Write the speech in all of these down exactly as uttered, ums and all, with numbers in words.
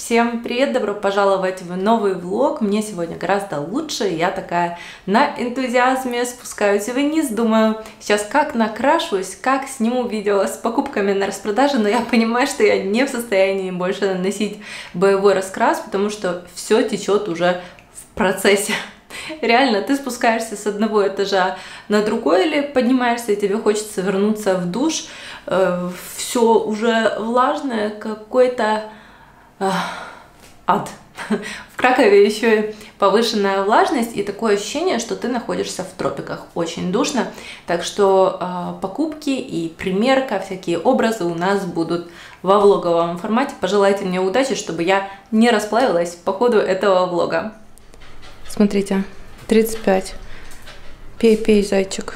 Всем привет, добро пожаловать в новый влог. Мне сегодня гораздо лучше, я такая на энтузиазме спускаюсь вниз, думаю, сейчас как накрашусь, как сниму видео с покупками на распродаже, но я понимаю, что я не в состоянии больше наносить боевой раскрас, потому что все течет уже в процессе. Реально, ты спускаешься с одного этажа на другой или поднимаешься, и тебе хочется вернуться в душ, э, все уже влажное, какой-то э, ад. В Кракове еще и повышенная влажность и такое ощущение, что ты находишься в тропиках. Очень душно, так что э, покупки и примерка, всякие образы у нас будут во влоговом формате. Пожелайте мне удачи, чтобы я не расплавилась по ходу этого влога. Смотрите, тридцать пять. Пей, пей, зайчик.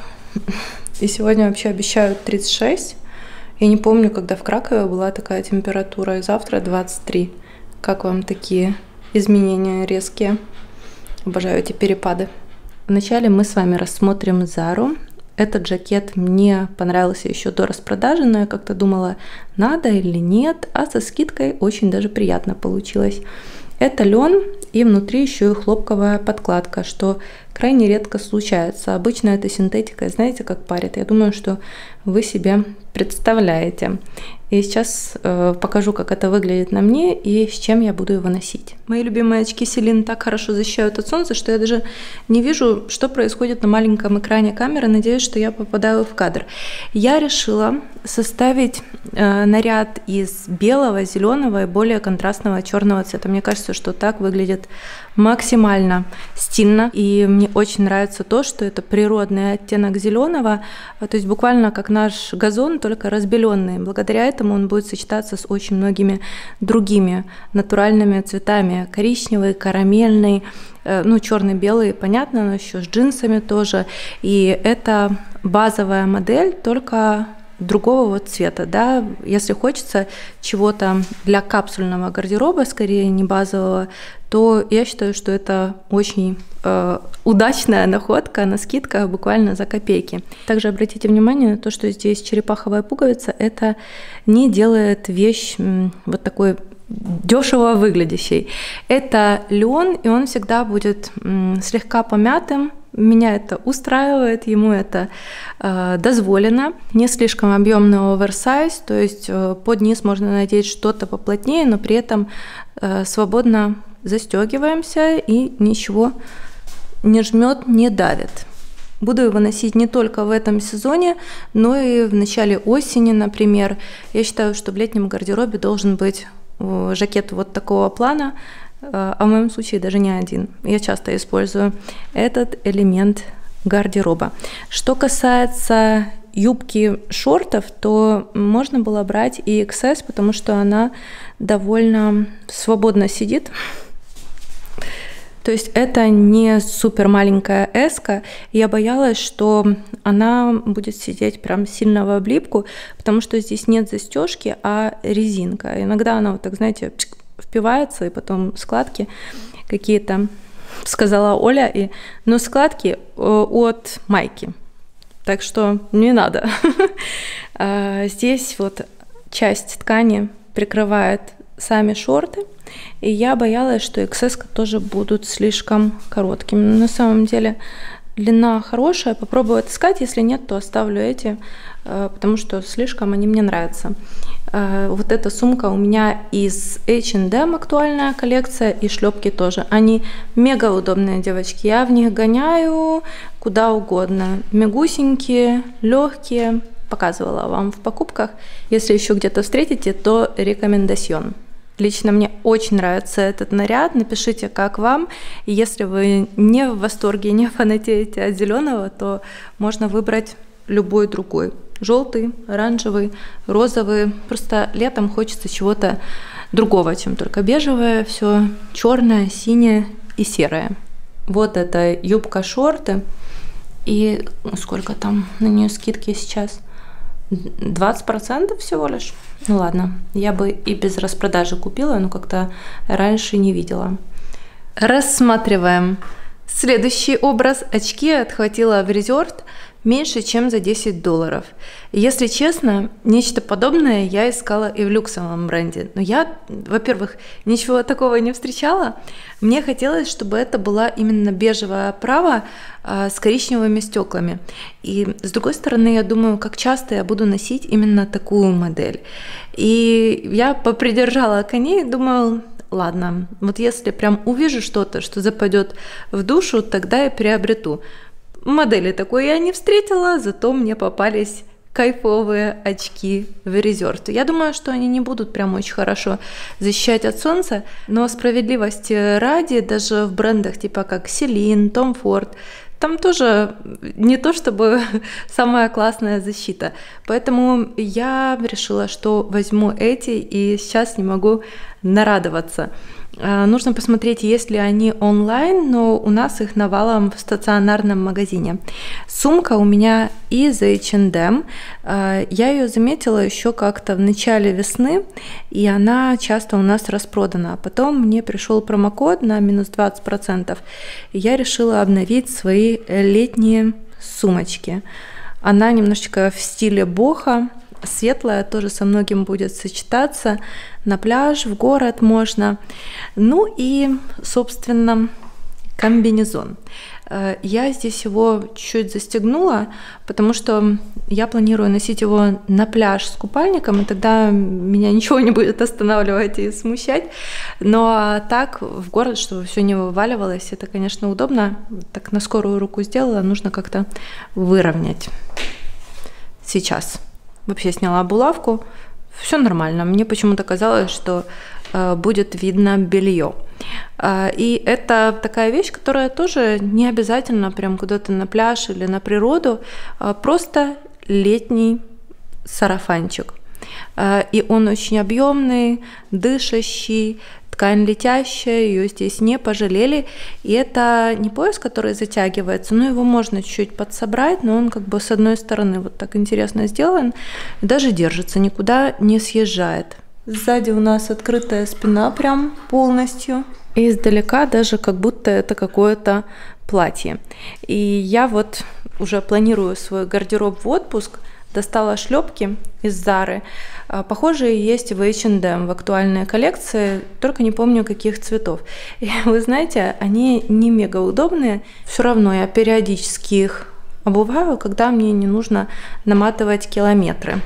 И сегодня вообще обещают тридцать шесть. Я не помню, когда в Кракове была такая температура. И завтра двадцать три. Как вам такие изменения резкие? Обожаю эти перепады. Вначале мы с вами рассмотрим Зару. Этот жакет мне понравился еще до распродажи, но я как-то думала, надо или нет. А со скидкой очень даже приятно получилось. Это лен, и внутри еще и хлопковая подкладка, что крайне редко случается. Обычно это синтетика, знаете, как парит. Я думаю, что вы себе представляете. И сейчас э, покажу, как это выглядит на мне и с чем я буду его носить. Мои любимые очки Селин так хорошо защищают от солнца, что я даже не вижу, что происходит на маленьком экране камеры. Надеюсь, что я попадаю в кадр. Я решила составить э, наряд из белого, зеленого и более контрастного черного цвета. Мне кажется, что так выглядит максимально стильно. И мне очень нравится то, что это природный оттенок зеленого, то есть буквально как наш газон, только разбеленный. Благодаря этому он будет сочетаться с очень многими другими натуральными цветами. Коричневый, карамельный, ну черный, белый, понятно, но еще с джинсами тоже. И это базовая модель, только другого вот цвета, да, если хочется чего-то для капсульного гардероба, скорее не базового, то я считаю, что это очень э, удачная находка на скидках буквально за копейки. Также обратите внимание на то, что здесь черепаховая пуговица, это не делает вещь м, вот такой дешево выглядящей. Это лен, и он всегда будет м, слегка помятым. Меня это устраивает, ему это э, дозволено. Не слишком объемный оверсайз, то есть э, под низ можно надеть что-то поплотнее, но при этом э, свободно застегиваемся и ничего не жмет, не давит. Буду его носить не только в этом сезоне, но и в начале осени, например. Я считаю, что в летнем гардеробе должен быть э, жакет вот такого плана, а в моем случае даже не один. Я часто использую этот элемент гардероба. Что касается юбки шортов, то можно было брать и икс эс, потому что она довольно свободно сидит. То есть это не супер маленькая эска. Я боялась, что она будет сидеть прям сильно в облипку, потому что здесь нет застежки, а резинка. Иногда она вот так, знаете, впивается, и потом складки какие-то, сказала Оля, и, но складки от майки, так что не надо. Здесь вот часть ткани прикрывает сами шорты, и я боялась, что икс эс тоже будут слишком короткими. Но на самом деле длина хорошая, попробую отыскать, если нет, то оставлю эти, потому что слишком они мне нравятся. Вот эта сумка у меня из эйч энд эм, актуальная коллекция, и шлепки тоже. Они мега удобные, девочки. Я в них гоняю куда угодно. Мягусенькие, легкие. Показывала вам в покупках. Если еще где-то встретите, то рекомендацион. Лично мне очень нравится этот наряд. Напишите, как вам. И если вы не в восторге, не фанатеете от зеленого, то можно выбрать любой другой. Желтый, оранжевый, розовый. Просто летом хочется чего-то другого, чем только бежевое. Все черное, синее и серое. Вот это юбка-шорты. И сколько там на нее скидки сейчас? двадцать процентов всего лишь. Ну ладно, я бы и без распродажи купила, но как-то раньше не видела. Рассматриваем следующий образ. Очки отхватила в резерт. меньше, чем за десять долларов. И если честно, нечто подобное я искала и в люксовом бренде. Но я, во-первых, ничего такого не встречала. Мне хотелось, чтобы это была именно бежевая оправа а, с коричневыми стеклами. И с другой стороны, я думаю, как часто я буду носить именно такую модель. И я попридержала коней, думаю, ладно, вот если прям увижу что-то, что западет в душу, тогда я приобрету. Модели такой я не встретила, зато мне попались кайфовые очки в Резерт. Я думаю, что они не будут прям очень хорошо защищать от солнца, но справедливости ради, даже в брендах типа как Celine, Tom Ford, там тоже не то чтобы самая классная защита. Поэтому я решила, что возьму эти, и сейчас не могу нарадоваться. Нужно посмотреть, есть ли они онлайн, но у нас их навалом в стационарном магазине. Сумка у меня из эйч энд эм. Я ее заметила еще как-то в начале весны, и она часто у нас распродана. Потом мне пришел промокод на минус двадцать процентов, и я решила обновить свои летние сумочки. Она немножечко в стиле бохо, светлая, тоже со многим будет сочетаться. На пляж, в город можно. Ну и, собственно, комбинезон. Я здесь его чуть застегнула, потому что я планирую носить его на пляж с купальником, и тогда меня ничего не будет останавливать и смущать. Но так в город, чтобы все не вываливалось, это, конечно, удобно. Так на скорую руку сделала, нужно как-то выровнять. Сейчас. Вообще сняла булавку. Все нормально. Мне почему-то казалось, что э, будет видно белье. Э, и это такая вещь, которая тоже не обязательно прям куда-то на пляж или на природу, э, просто летний сарафанчик. Э, и он очень объемный, дышащий, ткань летящая, ее здесь не пожалели. И это не пояс, который затягивается, но его можно чуть-чуть подсобрать, но он как бы с одной стороны вот так интересно сделан, и даже держится, никуда не съезжает. Сзади у нас открытая спина прям полностью. И издалека даже как будто это какое-то платье. И я вот уже планирую свой гардероб в отпуск. Достала шлепки из Зары. Похожие есть в эйч энд эм, в актуальной коллекции, только не помню каких цветов. И вы знаете, они не мега удобные. Все равно я периодически их обуваю, когда мне не нужно наматывать километры.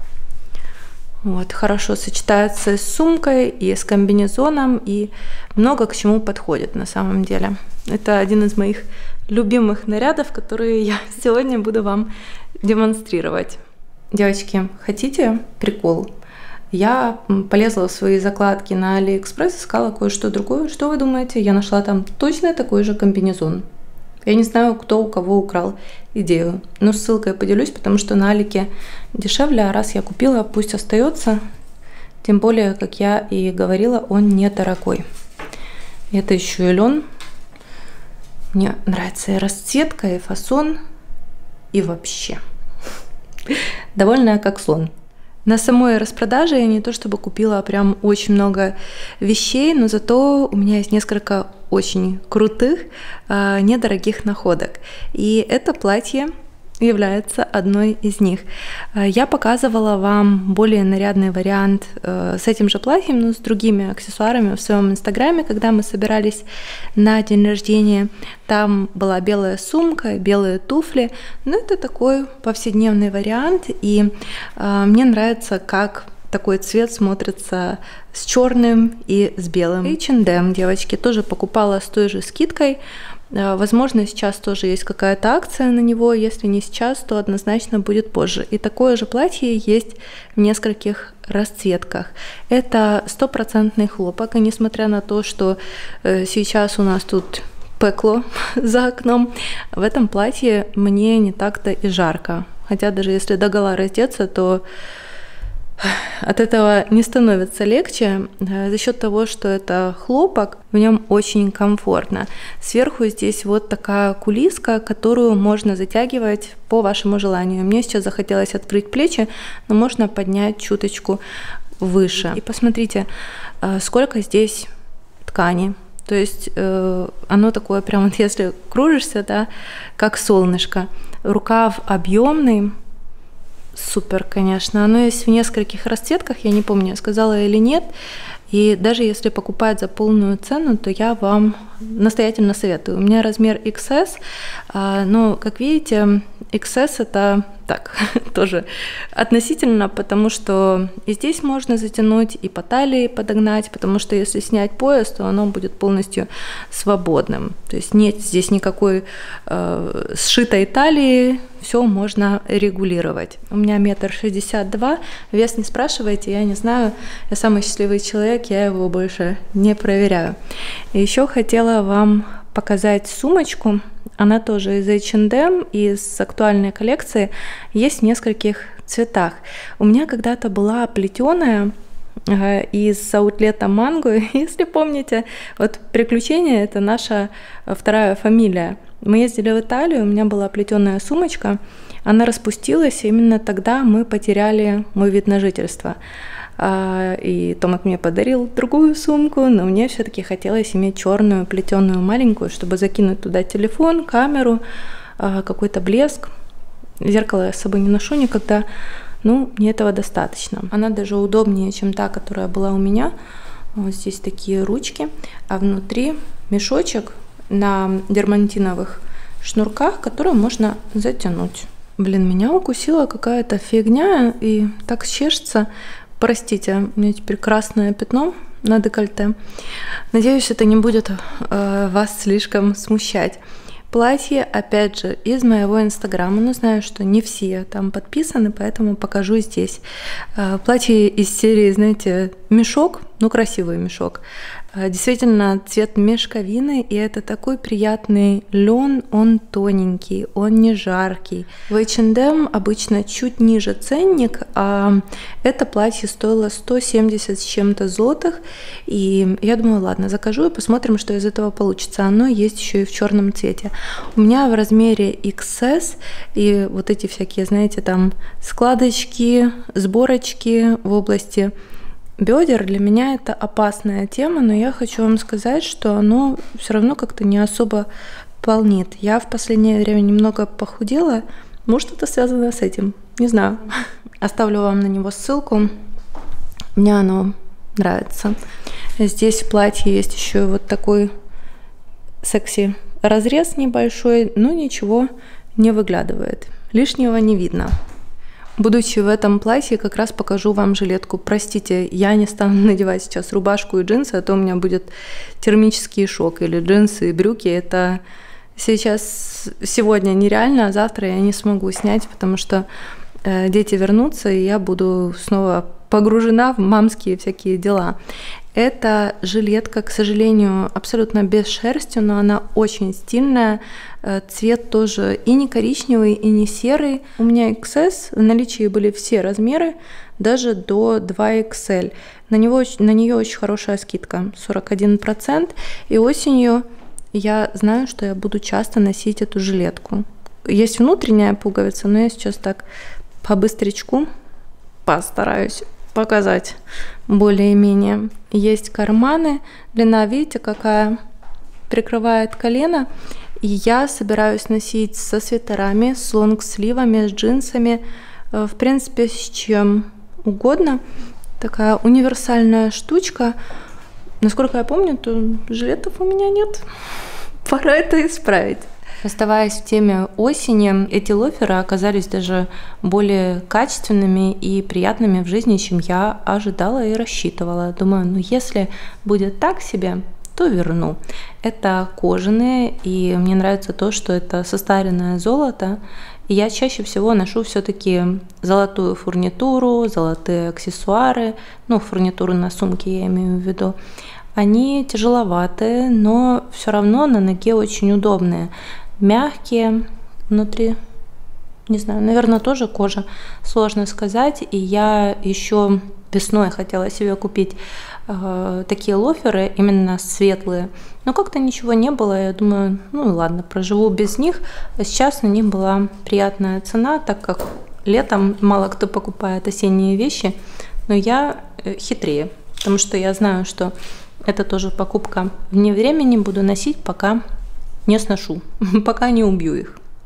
Вот, хорошо сочетается с сумкой и с комбинезоном, и много к чему подходит на самом деле. Это один из моих любимых нарядов, которые я сегодня буду вам демонстрировать. Девочки, хотите прикол? Я полезла в свои закладки на Алиэкспресс, искала кое-что другое. Что вы думаете? Я нашла там точно такой же комбинезон. Я не знаю, кто у кого украл идею, но ссылкой поделюсь, потому что на Алике дешевле, а раз я купила, пусть остается. Тем более, как я и говорила, он недорогой. Это еще и лен. Мне нравится и расцветка, и фасон, и вообще. Довольная как слон. На самой распродаже я не то чтобы купила прям очень много вещей, но зато у меня есть несколько очень крутых, недорогих находок. И это платье является одной из них. Я показывала вам более нарядный вариант с этим же платьем, но с другими аксессуарами в своем инстаграме, когда мы собирались на день рождения. Там была белая сумка, белые туфли, но это такой повседневный вариант, и мне нравится, как такой цвет смотрится с черным и с белым. эйч энд эм, девочки, тоже покупала с той же скидкой. Возможно, сейчас тоже есть какая-то акция на него. Если не сейчас, то однозначно будет позже. И такое же платье есть в нескольких расцветках. Это стопроцентный хлопок. И несмотря на то, что сейчас у нас тут пекло за окном, в этом платье мне не так-то и жарко. Хотя даже если догола раздеться, то от этого не становится легче за счет того, что это хлопок, в нем очень комфортно. Сверху здесь вот такая кулиска, которую можно затягивать по вашему желанию. Мне сейчас захотелось открыть плечи, но можно поднять чуточку выше. И посмотрите, сколько здесь ткани. То есть оно такое прям, вот если кружишься, да, как солнышко. Рукав объемный. Супер, конечно. Оно есть в нескольких расцветках, я не помню, я сказала или нет. И даже если покупать за полную цену, то я вам настоятельно советую. У меня размер икс эс, но, как видите, икс эс это так, тоже относительно, потому что и здесь можно затянуть, и по талии подогнать, потому что если снять пояс, то оно будет полностью свободным. То есть нет здесь никакой э, сшитой талии, все можно регулировать. У меня метр шестьдесят два, вес не спрашивайте, я не знаю, я самый счастливый человек, я его больше не проверяю. И еще хотела вам показать сумочку. Она тоже из эйч энд эм, из актуальной коллекции, есть в нескольких цветах. У меня когда-то была плетеная э, из аутлета Манго, если помните, вот приключения — это наша вторая фамилия. Мы ездили в Италию, у меня была плетеная сумочка, она распустилась, и именно тогда мы потеряли мой вид на жительство. И Томик мне подарил другую сумку, но мне все-таки хотелось иметь черную плетеную маленькую, чтобы закинуть туда телефон, камеру, какой-то блеск. Зеркало я с собой не ношу никогда, ну, мне этого достаточно. Она даже удобнее, чем та, которая была у меня. Вот здесь такие ручки, а внутри мешочек на дермантиновых шнурках, который можно затянуть. Блин, меня укусила какая-то фигня и так чешется. Простите, у меня теперь красное пятно на декольте. Надеюсь, это не будет э, вас слишком смущать. Платье, опять же, из моего инстаграма. Ну, знаю, что не все там подписаны, поэтому покажу здесь. Э, платье из серии, знаете, мешок, ну, красивый мешок. Действительно, цвет мешковины, и это такой приятный лен, он тоненький, он не жаркий. В эйч энд эм обычно чуть ниже ценник, а это платье стоило сто семьдесят с чем-то злотых, и я думаю, ладно, закажу и посмотрим, что из этого получится. Оно есть еще и в черном цвете. У меня в размере икс эс, и вот эти всякие, знаете, там складочки, сборочки в области бедер для меня это опасная тема, но я хочу вам сказать, что оно все равно как-то не особо полнит. Я в последнее время немного похудела, может, это связано с этим, не знаю. Оставлю вам на него ссылку, мне оно нравится. Здесь в платье есть еще вот такой секси разрез небольшой, но ничего не выглядывает, лишнего не видно. Будучи в этом платье, как раз покажу вам жилетку. Простите, я не стану надевать сейчас рубашку и джинсы, а то у меня будет термический шок. Или джинсы и брюки. Это сейчас, сегодня нереально, а завтра я не смогу снять, потому что э, дети вернутся, и я буду снова погружена в мамские всякие дела. Это жилетка, к сожалению, абсолютно без шерсти, но она очень стильная. Цвет тоже и не коричневый, и не серый. У меня икс эс, в наличии были все размеры, даже до два икс эль. На, него, на нее очень хорошая скидка, сорок один процент. И осенью я знаю, что я буду часто носить эту жилетку. Есть внутренняя пуговица, но я сейчас так по-быстрячку постараюсь показать более-менее. Есть карманы, длина, видите, какая, прикрывает колено. И я собираюсь носить со свитерами, с лонгсливами, с джинсами, в принципе, с чем угодно. Такая универсальная штучка. Насколько я помню, то жилетов у меня нет. Пора это исправить. Оставаясь в теме осени, эти лоферы оказались даже более качественными и приятными в жизни, чем я ожидала и рассчитывала. Думаю, ну если будет так себе, то верну. Это кожаные, и мне нравится то, что это состаренное золото. И я чаще всего ношу все-таки золотую фурнитуру, золотые аксессуары, ну, фурнитуру на сумке я имею в виду. Они тяжеловатые, но все равно на ноге очень удобные. Мягкие, внутри, не знаю, наверное, тоже кожа, сложно сказать. И я еще весной хотела себе купить э, такие лоферы, именно светлые, но как-то ничего не было. Я думаю, ну ладно, проживу без них. А сейчас на них была приятная цена, так как летом мало кто покупает осенние вещи, но я э, хитрее, потому что я знаю, что это тоже покупка вне времени, буду носить, пока не сношу, пока не убью их.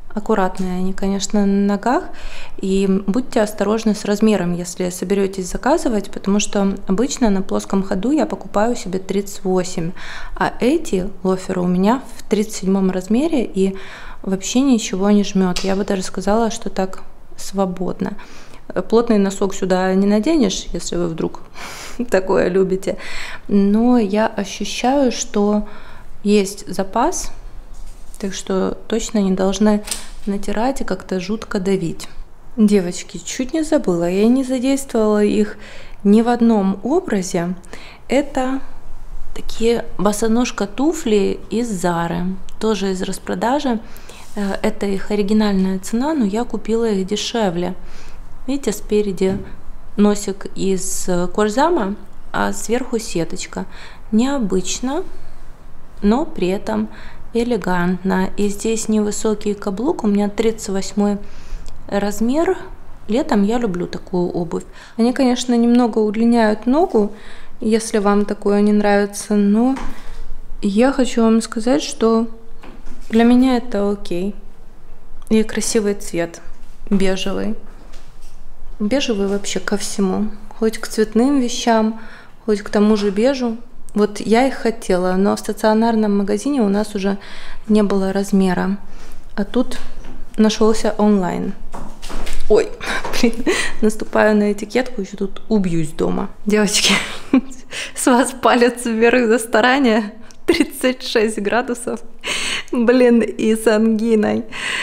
Аккуратные они, конечно, на ногах. И будьте осторожны с размером, если соберетесь заказывать, потому что обычно на плоском ходу я покупаю себе тридцать восемь, а эти лоферы у меня в тридцать седьмом размере и вообще ничего не жмет. Я бы даже сказала, что так свободно. Плотный носок сюда не наденешь, если вы вдруг такое любите. Но я ощущаю, что есть запас, так что точно не должны натирать и как-то жутко давить. Девочки, чуть не забыла, я не задействовала их ни в одном образе. Это такие босоножка туфли из Зары, тоже из распродажи. Это их оригинальная цена, но я купила их дешевле. Видите, спереди носик из кользама, а сверху сеточка. Необычно, но при этом элегантно. И здесь невысокий каблук, у меня тридцать восьмой размер. Летом я люблю такую обувь. Они, конечно, немного удлиняют ногу, если вам такое не нравится, но я хочу вам сказать, что для меня это окей. И красивый цвет, бежевый. Бежевый вообще ко всему, хоть к цветным вещам, хоть к тому же бежу. Вот я их хотела, но в стационарном магазине у нас уже не было размера. А тут нашелся онлайн. Ой, блин, наступаю на этикетку, еще тут убьюсь дома. Девочки, с вас палец вверх за старание. тридцать шесть градусов, блин, и с ангиной.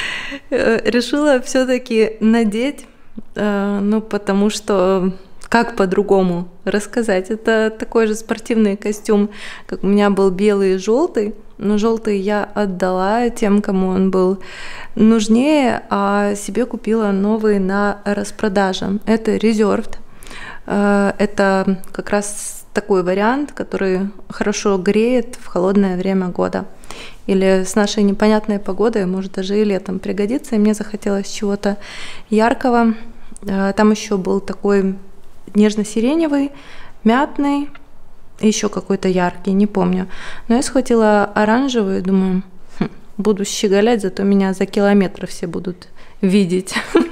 Решила все-таки надеть, ну, потому что... Как по-другому рассказать? Это такой же спортивный костюм, как у меня был белый и желтый. Но желтый я отдала тем, кому он был нужнее, а себе купила новый на распродаже. Это Reserved. Это как раз такой вариант, который хорошо греет в холодное время года. Или с нашей непонятной погодой, может даже и летом пригодится. И мне захотелось чего-то яркого. Там еще был такой нежно-сиреневый, мятный, еще какой-то яркий, не помню. Но я схватила оранжевый, думаю, хм, буду щеголять, зато меня за километр все будут видеть.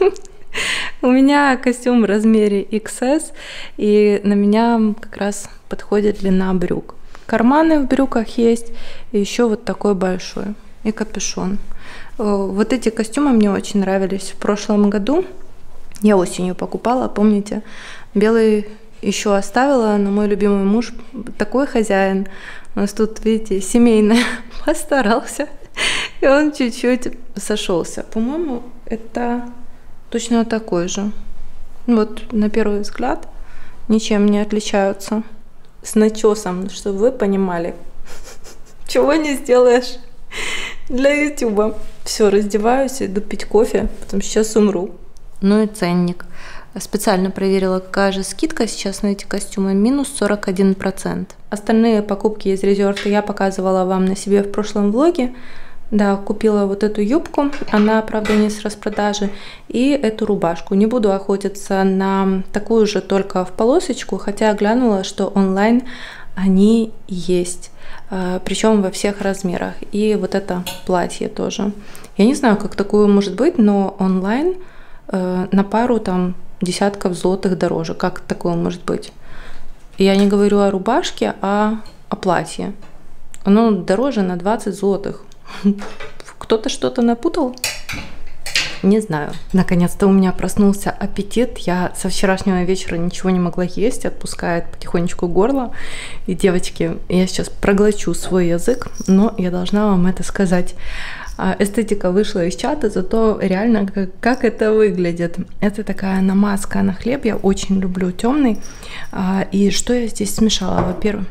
У меня костюм в размере икс эс, и на меня как раз подходит длина брюк. Карманы в брюках есть, и еще вот такой большой, и капюшон. Вот эти костюмы мне очень нравились в прошлом году. Я осенью покупала, помните? Белый еще оставила, но мой любимый муж такой хозяин. У нас тут, видите, семейный постарался. И он чуть-чуть сошелся. По-моему, это точно такой же. Вот на первый взгляд ничем не отличаются. С начесом, чтобы вы понимали. Чего не сделаешь для ютуба. Все, раздеваюсь, иду пить кофе, потом сейчас умру. Ну и ценник. Специально проверила, какая же скидка сейчас на эти костюмы. Минус сорок один процент. Остальные покупки из Reserved я показывала вам на себе в прошлом влоге. Да, купила вот эту юбку. Она, правда, не с распродажи. И эту рубашку. Не буду охотиться на такую же, только в полосочку. Хотя глянула, что онлайн они есть. Причем во всех размерах. И вот это платье тоже. Я не знаю, как такое может быть, но онлайн на пару там десятков злотых дороже. Как такое может быть? Я не говорю о рубашке, а о платье. Оно дороже на двадцать злотых. Кто-то что-то напутал? Не знаю. Наконец-то у меня проснулся аппетит. Я со вчерашнего вечера ничего не могла есть. Отпускает потихонечку горло. И, девочки, я сейчас проглочу свой язык, но я должна вам это сказать. Эстетика вышла из чата, зато реально как, как это выглядит. Это такая намазка на хлеб, я очень люблю темный. И что я здесь смешала? Во-первых,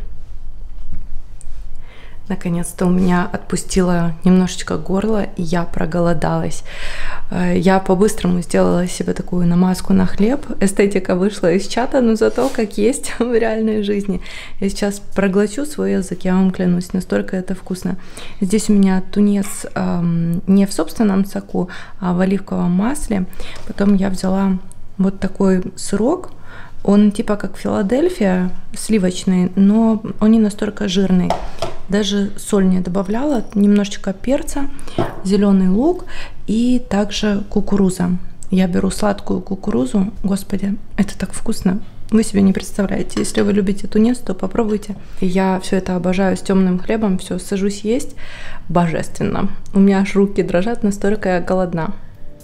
наконец-то у меня отпустило немножечко горло, и я проголодалась. Я по-быстрому сделала себе такую намазку на хлеб. Эстетика вышла из чата, но зато как есть в реальной жизни. Я сейчас проглочу свой язык, я вам клянусь, настолько это вкусно. Здесь у меня тунец эм, не в собственном соку, а в оливковом масле. Потом я взяла вот такой сырок. Он типа как Филадельфия, сливочный, но он не настолько жирный. Даже соль не добавляла, немножечко перца, зеленый лук и также кукуруза. Я беру сладкую кукурузу, господи, это так вкусно. Вы себе не представляете. Если вы любите тунец, то попробуйте. Я все это обожаю с темным хлебом, все, сажусь есть. Божественно. У меня аж руки дрожат, настолько я голодна.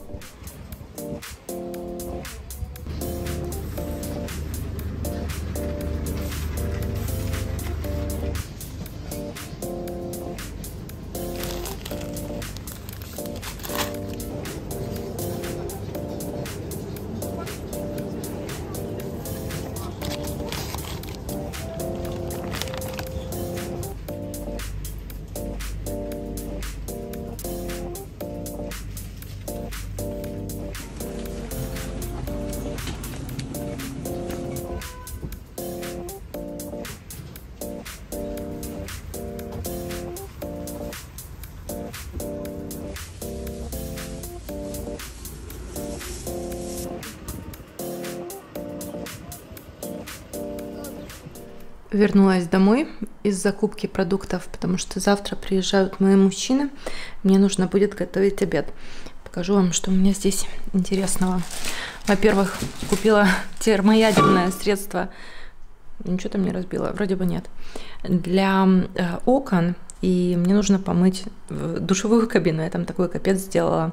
Вернулась домой из закупки продуктов, потому что завтра приезжают мои мужчины. Мне нужно будет готовить обед. Покажу вам, что у меня здесь интересного. Во-первых, купила термоядерное средство. Ничего там не разбила, вроде бы нет. Для э, окон. И мне нужно помыть душевую кабину. Я там такой капец сделала.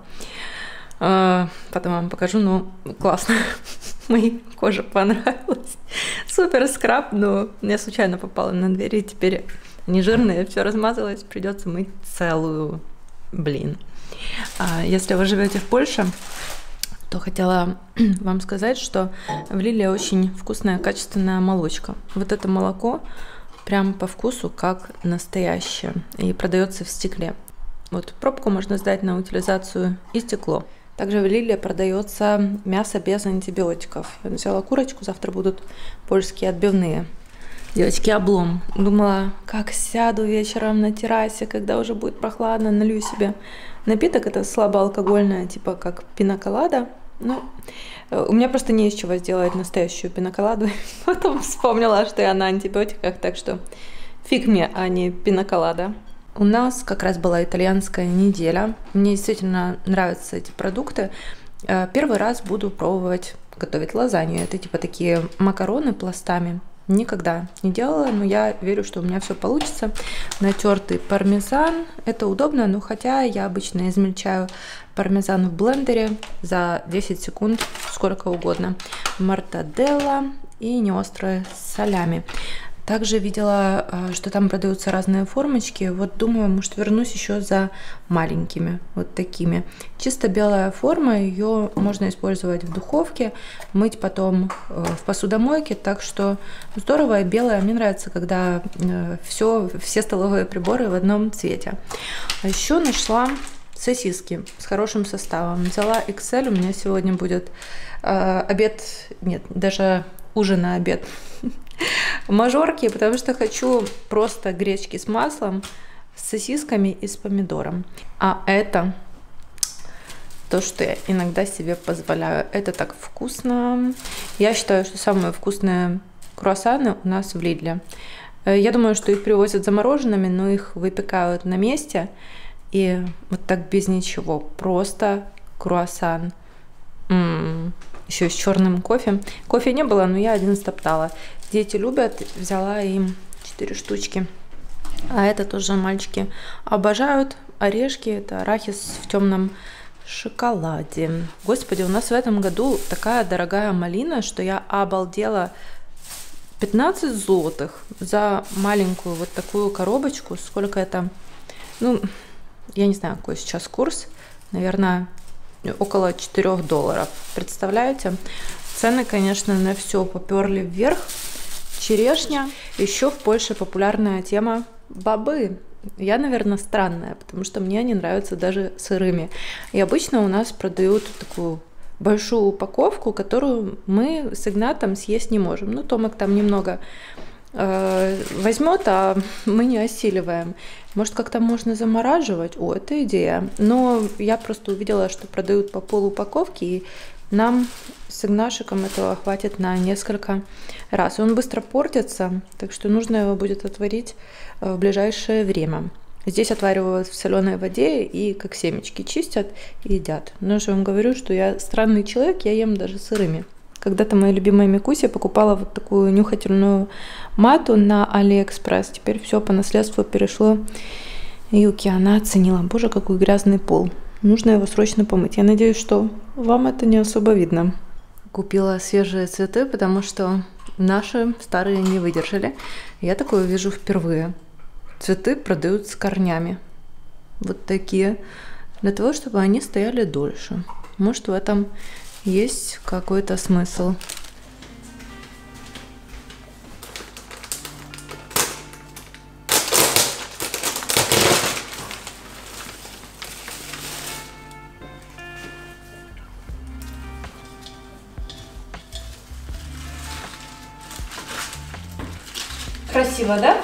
Э, потом вам покажу, но классно. Моей коже понравилось. Супер скраб, но я случайно попала на дверь, и теперь не жирные, все размазалось, придется мыть целую, блин. А если вы живете в Польше, то хотела вам сказать, что в Лиле очень вкусная, качественная молочка. Вот это молоко прям по вкусу как настоящее и продается в стекле. Вот пробку можно сдать на утилизацию и стекло. Также в Лиле продается мясо без антибиотиков. Я взяла курочку, завтра будут польские отбивные. Девочки, облом. Думала, как сяду вечером на террасе, когда уже будет прохладно, налью себе напиток. Это слабоалкогольное, типа как пинаколада. Ну, у меня просто не из чего сделать настоящую пинаколаду. Потом вспомнила, что я на антибиотиках, так что фиг мне, а не пинаколада. У нас как раз была итальянская неделя. Мне действительно нравятся эти продукты. Первый раз буду пробовать готовить лазанью. Это типа такие макароны пластами. Никогда не делала, но я верю, что у меня все получится. Натертый пармезан. Это удобно, но хотя я обычно измельчаю пармезан в блендере за десять секунд, сколько угодно. Мортаделла и неострые солями. Также видела, что там продаются разные формочки. Вот думаю, может, вернусь еще за маленькими, вот такими. Чисто белая форма, ее можно использовать в духовке, мыть потом в посудомойке. Так что здорово, белая. Мне нравится, когда все, все столовые приборы в одном цвете. А еще нашла сосиски с хорошим составом. Взяла икс эль, у меня сегодня будет э, обед, нет, даже ужин на обед. Мажорки, потому что хочу просто гречки с маслом, с сосисками и с помидором. А это то, что я иногда себе позволяю. Это так вкусно. Я считаю, что самые вкусные круассаны у нас в Лидле. Я думаю, что их привозят замороженными, но их выпекают на месте. И вот так без ничего. Просто круассан. М-м-м. Еще с черным кофе. Кофе не было, но я один стоптала. Дети любят, взяла им четыре штучки. А это тоже мальчики обожают. Орешки, это арахис в темном шоколаде. Господи, у нас в этом году такая дорогая малина, что я обалдела. пятнадцать злотых за маленькую вот такую коробочку. Сколько это? Ну, я не знаю, какой сейчас курс. Наверное, около четырёх долларов. Представляете? Цены, конечно, на все поперли вверх. Черешня. Еще в Польше популярная тема бобы. Я, наверное, странная, потому что мне они нравятся даже сырыми. И обычно у нас продают такую большую упаковку, которую мы с Игнатом съесть не можем. Ну, Томик там немного э, возьмет, а мы не осиливаем. Может, как-то можно замораживать? О, это идея. Но я просто увидела, что продают по полупаковке, и Нам с Игнашиком этого хватит на несколько раз. Он быстро портится, так что нужно его будет отварить в ближайшее время. Здесь отваривают в соленой воде и как семечки чистят и едят. Но я же вам говорю, что я странный человек, я ем даже сырыми. Когда-то моя любимая Микуся покупала вот такую нюхательную мату на Алиэкспресс. Теперь все по наследству перешло Юки. Она оценила. Боже, какой грязный пол. Нужно его срочно помыть. Я надеюсь, что вам это не особо видно. Купила свежие цветы, потому что наши старые не выдержали. Я такое вижу впервые. Цветы продают с корнями. Вот такие. Для того, чтобы они стояли дольше. Может, в этом есть какой-то смысл. Красиво, да?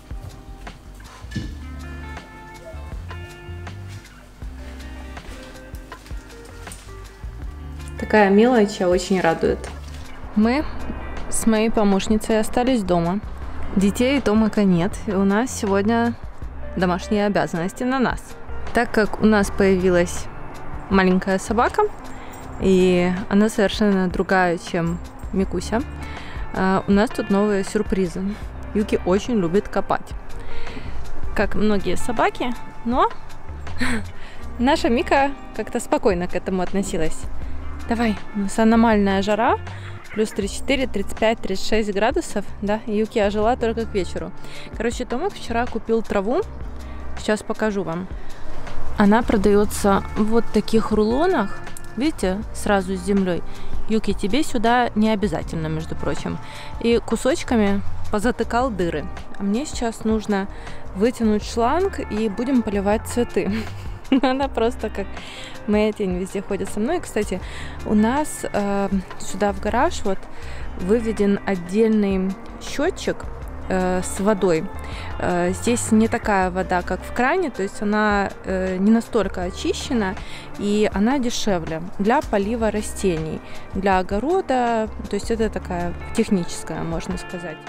Такая мелочь очень радует. Мы с моей помощницей остались дома. Детей Томака нет, и у нас сегодня домашние обязанности на нас. Так как у нас появилась маленькая собака, и она совершенно другая, чем Микуся, у нас тут новые сюрпризы. Юки очень любит копать, как многие собаки, но наша Мика как-то спокойно к этому относилась. Давай, у нас аномальная жара, плюс тридцать четыре, тридцать пять, тридцать шесть градусов, да, Юки ожила только к вечеру. Короче, Томик вчера купил траву, сейчас покажу вам. Она продается в вот таких рулонах, видите, сразу с землей. Юки, тебе сюда не обязательно, между прочим. И кусочками позатыкал дыры. А мне сейчас нужно вытянуть шланг и будем поливать цветы. Она просто как моя тень везде ходит со мной. Кстати, у нас э, сюда в гараж вот выведен отдельный счетчик э, с водой. Э, здесь не такая вода, как в кране, то есть она э, не настолько очищена, и она дешевле для полива растений, для огорода, то есть это такая техническая, можно сказать.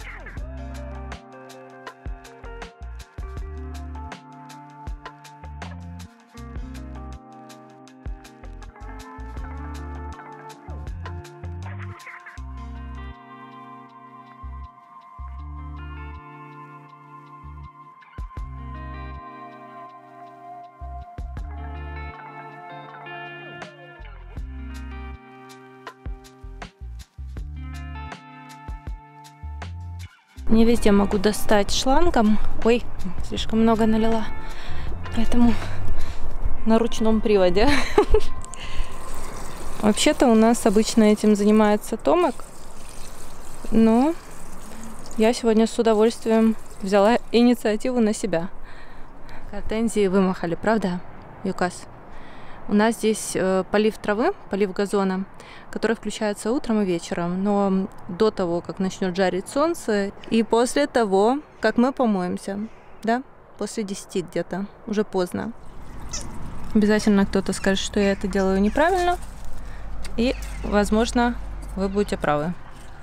Не везде могу достать шлангом. Ой, слишком много налила. Поэтому на ручном приводе. Вообще-то у нас обычно этим занимается Томик. Но я сегодня с удовольствием взяла инициативу на себя. Гортензии вымахали, правда, Юкас? У нас здесь э, полив травы, полив газона, который включается утром и вечером. Но до того, как начнет жарить солнце, и после того, как мы помоемся, да, после десяти где-то, уже поздно. Обязательно кто-то скажет, что я это делаю неправильно, и, возможно, вы будете правы.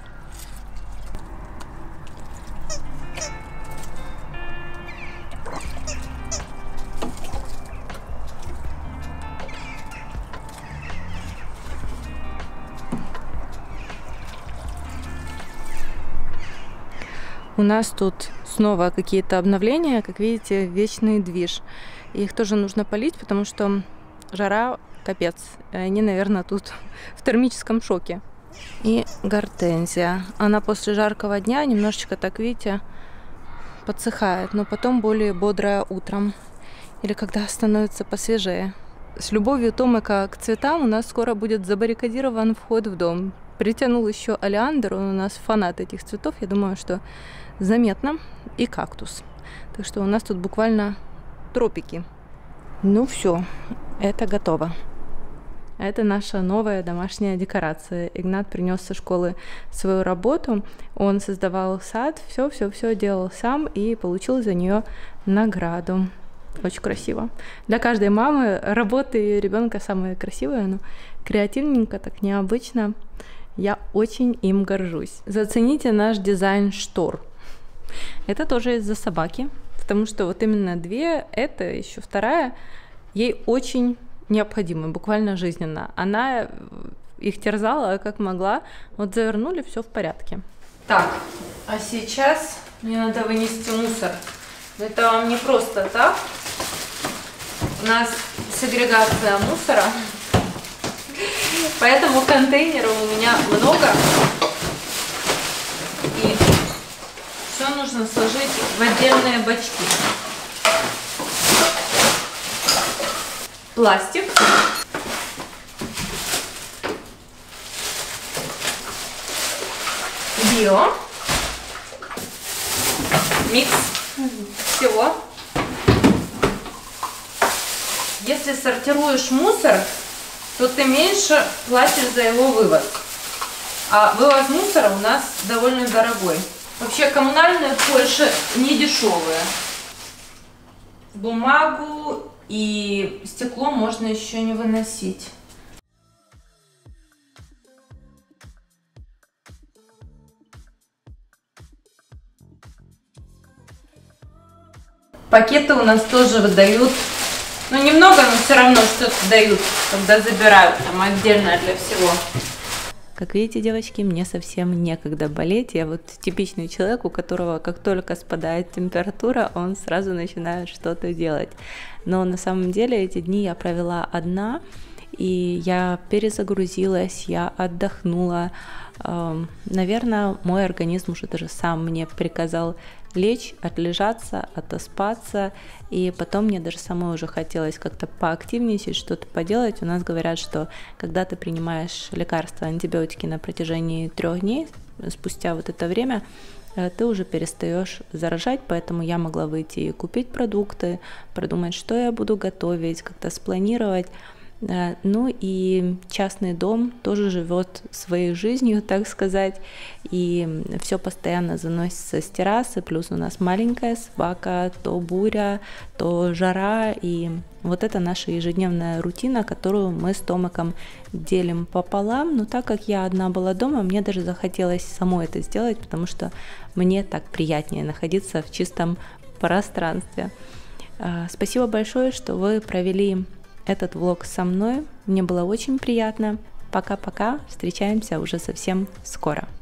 У нас тут снова какие-то обновления, как видите, вечный движ. Их тоже нужно полить, потому что жара капец. Они, наверное, тут в термическом шоке. И гортензия. Она после жаркого дня немножечко, так видите, подсыхает, но потом более бодрая утром. Или когда становится посвежее. С любовью Томика к цветам у нас скоро будет забаррикадирован вход в дом. Притянул еще олеандр, он у нас фанат этих цветов, я думаю, что заметно, и кактус. Так что у нас тут буквально тропики. Ну все, это готово. Это наша новая домашняя декорация. Игнат принес со школы свою работу, он создавал сад, все-все-все делал сам и получил за нее награду. Очень красиво. Для каждой мамы работы ребенка самые красивые, но креативненько, так необычно. Я очень им горжусь. Зацените наш дизайн штор. Это тоже из-за собаки, потому что вот именно две, это еще вторая, ей очень необходимы, буквально жизненно. Она их терзала как могла, вот завернули, все в порядке. Так, а сейчас мне надо вынести мусор. Но это вам не просто так. У нас сегрегация мусора, поэтому контейнеров у меня много. И все нужно сложить в отдельные бачки. Пластик. Био. Микс всего. Если сортируешь мусор, то ты меньше платишь за его вывоз. А вывоз мусора у нас довольно дорогой. Вообще коммунальные в Польше не дешевые. Бумагу и стекло можно еще не выносить. Пакеты у нас тоже выдают, ну немного, но все равно что-то дают, когда забирают, там отдельно для всего. Как видите, девочки, мне совсем некогда болеть. Я вот типичный человек, у которого как только спадает температура, он сразу начинает что-то делать. Но на самом деле эти дни я провела одна, и я перезагрузилась, я отдохнула. Наверное, мой организм уже даже сам мне приказал лечь, отлежаться, отоспаться, и потом мне даже самой уже хотелось как-то поактивничать, что-то поделать. У нас говорят, что когда ты принимаешь лекарства, антибиотики на протяжении трех дней, спустя вот это время, ты уже перестаешь заражать, поэтому я могла выйти и купить продукты, продумать, что я буду готовить, как-то спланировать. Ну и частный дом тоже живет своей жизнью, так сказать, и все постоянно заносится с террасы, плюс у нас маленькая собака, то буря, то жара, и вот это наша ежедневная рутина, которую мы с Томиком делим пополам. Но так как я одна была дома, мне даже захотелось самой это сделать, потому что мне так приятнее находиться в чистом пространстве. Спасибо большое, что вы провели этот влог со мной. Мне было очень приятно. Пока-пока. Встречаемся уже совсем скоро.